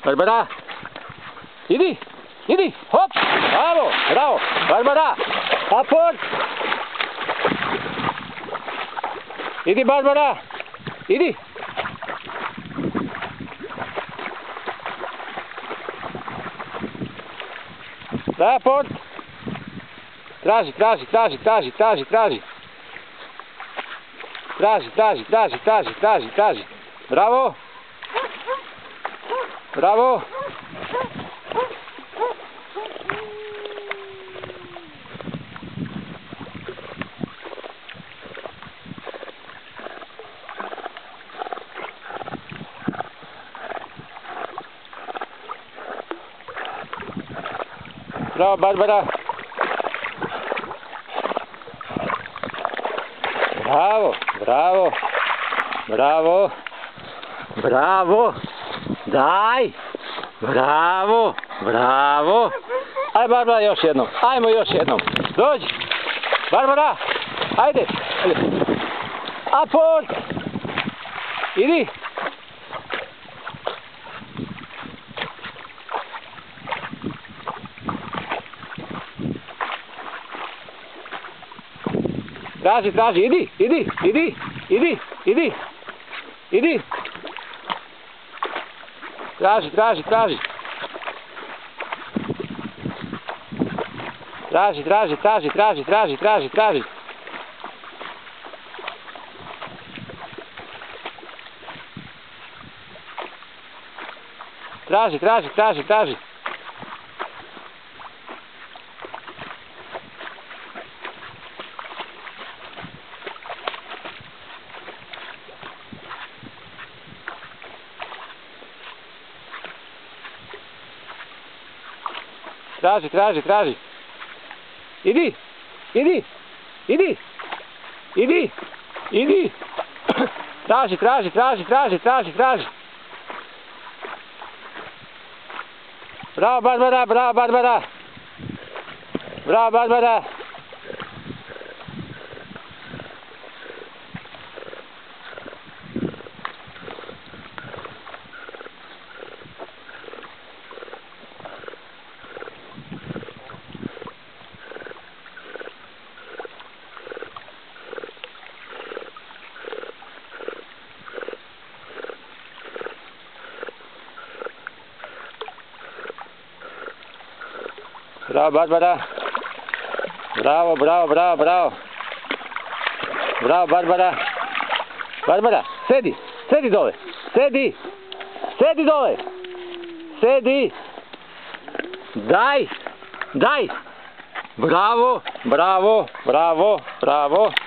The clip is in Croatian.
Barbara! Idi! Idi! Hop! Bravo! Bravo! Barbara! Aport! Idi Barbara! Idi! Aport! Traži, traži, traži, traži, traži, traži. Traži, traži, traži, traži, traži, traži. Bravo! Bravo! Bravo, Barbara! Bravo, bravo, bravo, bravo, daj, bravo, bravo. Aj Barbara još jednom, ajmo još jednom, dođi, Barbara, ajde, aport, idi. Traži, traži, idi, idi, idi, idi, idi, idi. Traži, traži, traži. Traži, traži, traži, traži, traži, traži, traži. Traži, traži, traži, traži. Traži, traži, traži. Idi, idi, idi, idi, idi. Traži, traži, traži, traži, traži, traži. Bravo Barbara, bravo Barbara. Bravo Barbara. Bravo Barbara. Bravo, bravo, bravo, bravo. Bravo Barbara. Barbara, sedi, sedi dole. Sedi. Sedi dole. Sedi. Daj. Daj. Bravo, bravo, bravo, bravo.